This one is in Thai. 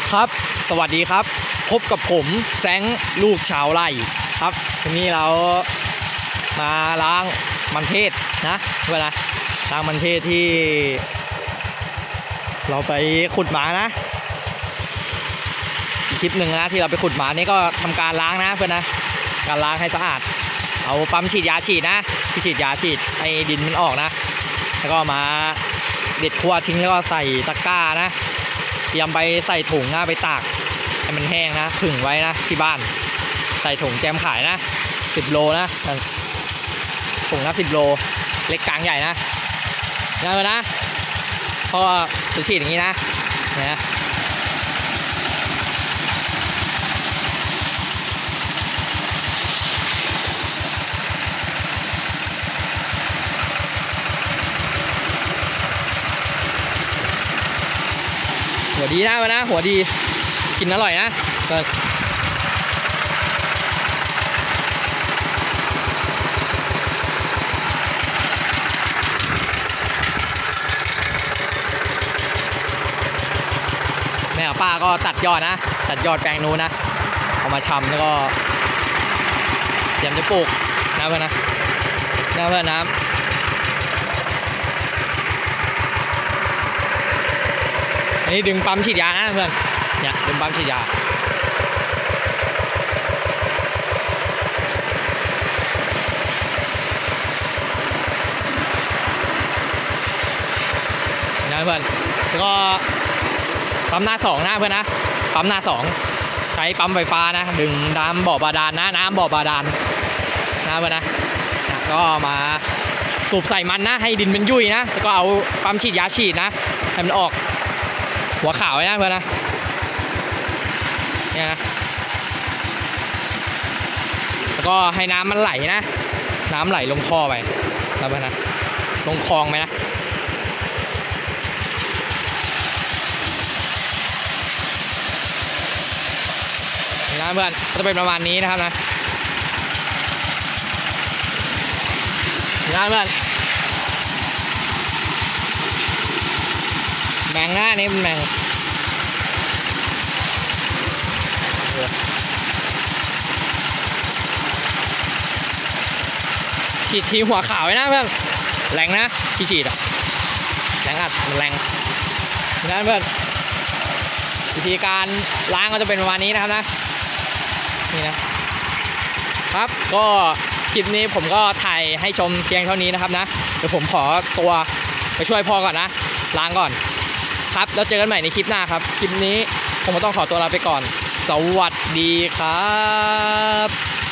ครับสวัสดีครับพบกับผมแซงลูกชาวไร่ครับวันนี้เรามาล้างมันเทศนะเวลาล้างมันเทศที่เราไปขุดหมานะอีกคลิปหนึ่งนะที่เราไปขุดหมานี่ก็ทำการล้างนะเพื่อนนะการล้างให้สะอาดเอาปั๊มฉีดยาฉีดนะที่ฉีดยาฉีดให้ดินมันออกนะแล้วก็มาเด็ดขั้วทิ้งแล้วก็ใส่ตะกร้านะเตรียมไปใส่ถุงนะไปตากให้มันแห้งนะผึ่งไว้นะที่บ้านใส่ถุงแจมขายนะ10 โลนะถุงละ10 โลเล็กกลางใหญ่นะง่ายเลยนะเพราะจะฉีดอย่างนี้นะเนี่ยหัวดีนะมันนะหัวดีกินอร่อยนะแม่ป้าก็ตัดยอดนะตัดยอดแปลงนู้นนะเอามาชำแล้วก็เตรียมจะปลูกนะเพื่อนนะเพื่อนน้ำอันนี้ดึงปั๊มฉีดยานะเพื่อนเนี่ยดึงปั๊มฉีดยานะเพื่อนแล้วก็ปั๊มหน้า2นะเพื่อนนะปั๊มหน้า2ใช้ปั๊มไฟฟ้านะดึงน้ำบ่อบาดาลนะน้ำบ่อบาดาลนะเพื่อนนะก็มาสูบใส่มันนะให้ดินมันยุ่ยนะแล้วก็เอาปั๊มฉีดยาฉีดนะให้มันออกหัวขาวไว้นะเพื่อนนะเนี่ยนะแล้วก็ให้น้ำมันไหลนะน้ำไหลลงท่อไปนะเพื่อนนะลงคลองไปนะนะเพื่อนจะเป็นประมาณนี้นะครับนะเพื่อนแมงหน้านี่เป็นแมงฉีดทีหัวขาวไว้นะเพื่อนแรงนะที่ฉีดอะแรงอัดมันแรงนะเพื่อนวิธีการล้างก็จะเป็นประมาณนี้นะครับนะนี่นะครับก็คลิปนี้ผมก็ถ่ายให้ชมเพียงเท่านี้นะครับนะเดี๋ยวผมขอตัวไปช่วยพ่อก่อนนะล้างก่อนครับแล้วเจอกันใหม่ในคลิปหน้าครับคลิปนี้ผมก็ต้องขอตัวลาไปก่อนสวัสดีครับ